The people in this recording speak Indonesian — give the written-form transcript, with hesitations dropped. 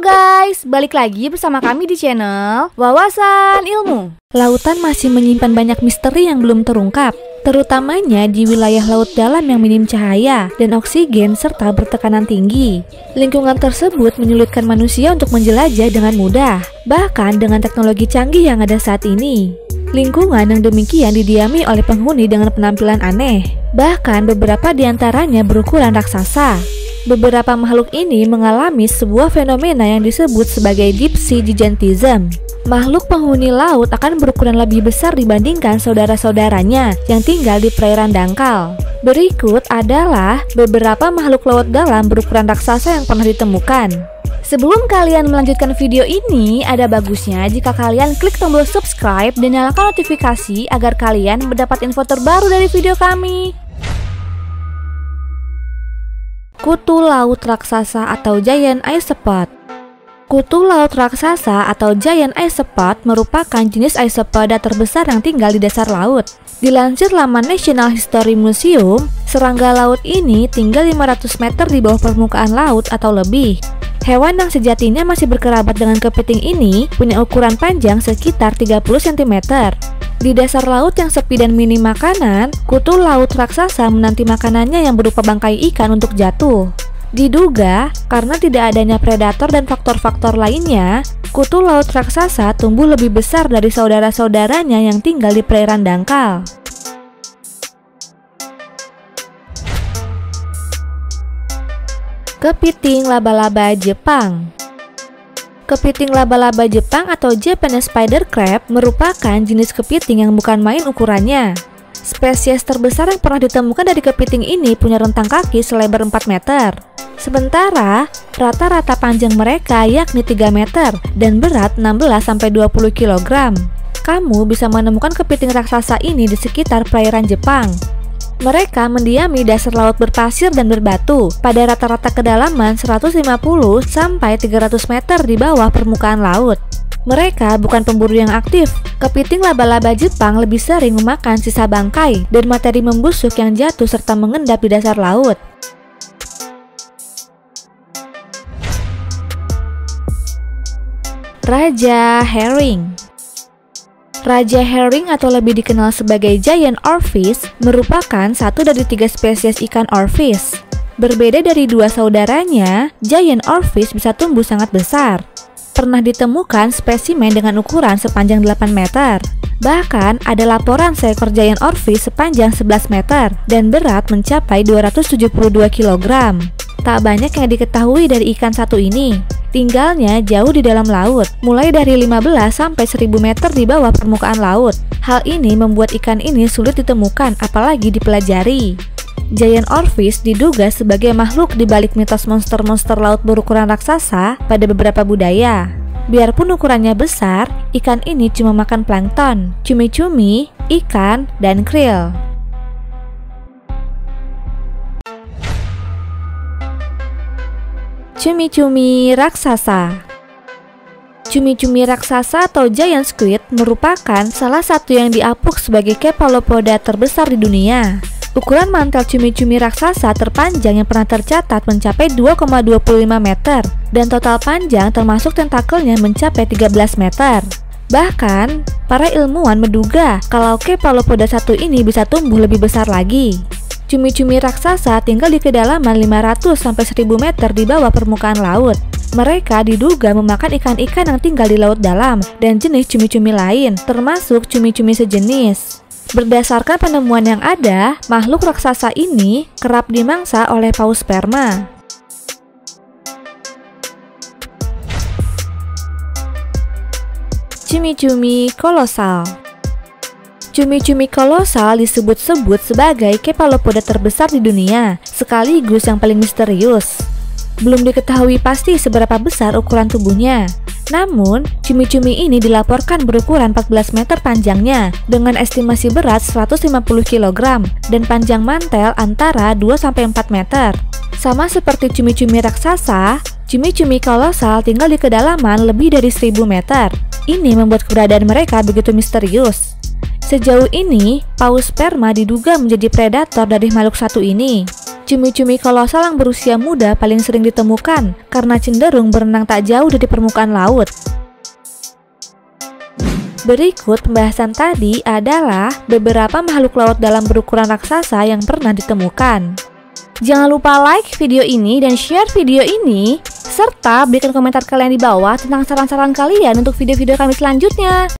guys, balik lagi bersama kami di channel Wawasan Ilmu. Lautan masih menyimpan banyak misteri yang belum terungkap, terutamanya di wilayah laut dalam yang minim cahaya dan oksigen serta bertekanan tinggi. Lingkungan tersebut menyulitkan manusia untuk menjelajah dengan mudah, bahkan dengan teknologi canggih yang ada saat ini. Lingkungan yang demikian didiami oleh penghuni dengan penampilan aneh, bahkan beberapa di antaranya berukuran raksasa. Beberapa makhluk ini mengalami sebuah fenomena yang disebut sebagai deep sea gigantism. Makhluk penghuni laut akan berukuran lebih besar dibandingkan saudara-saudaranya yang tinggal di perairan dangkal. Berikut adalah beberapa makhluk laut dalam berukuran raksasa yang pernah ditemukan. Sebelum kalian melanjutkan video ini, ada bagusnya jika kalian klik tombol subscribe dan nyalakan notifikasi agar kalian mendapat info terbaru dari video kami. Kutu laut raksasa atau giant isopod. Kutu laut raksasa atau giant isopod merupakan jenis isopoda terbesar yang tinggal di dasar laut. Dilansir laman National History Museum, serangga laut ini tinggal 500 meter di bawah permukaan laut atau lebih. Hewan yang sejatinya masih berkerabat dengan kepiting ini punya ukuran panjang sekitar 30 cm. Di dasar laut yang sepi dan minim makanan, kutu laut raksasa menanti makanannya yang berupa bangkai ikan untuk jatuh. Diduga, karena tidak adanya predator dan faktor-faktor lainnya, kutu laut raksasa tumbuh lebih besar dari saudara-saudaranya yang tinggal di perairan dangkal. Kepiting laba-laba Jepang. Kepiting laba-laba Jepang atau Japanese spider crab merupakan jenis kepiting yang bukan main ukurannya. Spesies terbesar yang pernah ditemukan dari kepiting ini punya rentang kaki selebar 4 meter. Sementara, rata-rata panjang mereka yakni 3 meter dan berat 16-20 kg. Kamu bisa menemukan kepiting raksasa ini di sekitar perairan Jepang. Mereka mendiami dasar laut berpasir dan berbatu pada rata-rata kedalaman 150-300 meter di bawah permukaan laut. Mereka bukan pemburu yang aktif. Kepiting laba-laba Jepang lebih sering memakan sisa bangkai dan materi membusuk yang jatuh serta mengendap di dasar laut. Raja Herring. Raja herring atau lebih dikenal sebagai giant oarfish merupakan satu dari 3 spesies ikan oarfish. Berbeda dari 2 saudaranya, giant oarfish bisa tumbuh sangat besar. Pernah ditemukan spesimen dengan ukuran sepanjang 8 meter. Bahkan ada laporan seekor giant oarfish sepanjang 11 meter dan berat mencapai 272 kg. Tak banyak yang diketahui dari ikan satu ini. Tinggalnya jauh di dalam laut, mulai dari 15 sampai 1000 meter di bawah permukaan laut. Hal ini membuat ikan ini sulit ditemukan, apalagi dipelajari. Giant oarfish diduga sebagai makhluk di balik mitos monster-monster laut berukuran raksasa pada beberapa budaya. Biarpun ukurannya besar, ikan ini cuma makan plankton, cumi-cumi, ikan, dan krill. Cumi-cumi raksasa. Cumi-cumi raksasa atau giant squid merupakan salah satu yang diapuk sebagai cephalopoda terbesar di dunia. Ukuran mantel cumi-cumi raksasa terpanjang yang pernah tercatat mencapai 2,25 meter dan total panjang termasuk tentakelnya mencapai 13 meter. Bahkan, para ilmuwan menduga kalau cephalopoda satu ini bisa tumbuh lebih besar lagi. Cumi-cumi raksasa tinggal di kedalaman 500-1000 meter di bawah permukaan laut. Mereka diduga memakan ikan-ikan yang tinggal di laut dalam dan jenis cumi-cumi lain, termasuk cumi-cumi sejenis. Berdasarkan penemuan yang ada, makhluk raksasa ini kerap dimangsa oleh paus sperma. Cumi-cumi kolosal. Cumi-cumi kolosal disebut-sebut sebagai cephalopoda terbesar di dunia, sekaligus yang paling misterius. Belum diketahui pasti seberapa besar ukuran tubuhnya. Namun, cumi-cumi ini dilaporkan berukuran 14 meter panjangnya, dengan estimasi berat 150 kg dan panjang mantel antara 2-4 meter. Sama seperti cumi-cumi raksasa, cumi-cumi kolosal tinggal di kedalaman lebih dari 1000 meter. Ini membuat keberadaan mereka begitu misterius. Sejauh ini, paus sperma diduga menjadi predator dari makhluk satu ini. Cumi-cumi kolosal yang berusia muda paling sering ditemukan karena cenderung berenang tak jauh dari permukaan laut. Berikut pembahasan tadi adalah beberapa makhluk laut dalam berukuran raksasa yang pernah ditemukan. Jangan lupa like video ini dan share video ini, serta berikan komentar kalian di bawah tentang saran-saran kalian untuk video-video kami selanjutnya.